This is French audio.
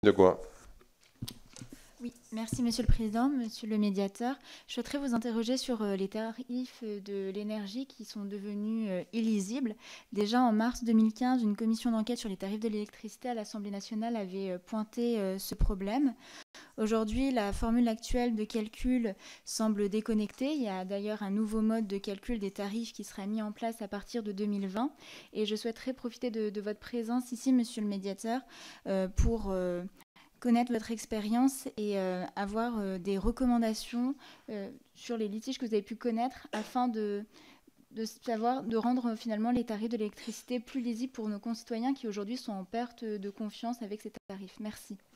De quoi? Oui, merci Monsieur le Président, Monsieur le Médiateur. Je souhaiterais vous interroger sur les tarifs de l'énergie qui sont devenus illisibles. Déjà en mars 2015, une commission d'enquête sur les tarifs de l'électricité à l'Assemblée nationale avait pointé ce problème. Aujourd'hui, la formule actuelle de calcul semble déconnectée. Il y a d'ailleurs un nouveau mode de calcul des tarifs qui sera mis en place à partir de 2020. Et je souhaiterais profiter de votre présence ici, Monsieur le Médiateur, pour connaître votre expérience et avoir des recommandations sur les litiges que vous avez pu connaître afin de rendre finalement les tarifs de l'électricité plus lisibles pour nos concitoyens qui aujourd'hui sont en perte de confiance avec ces tarifs. Merci.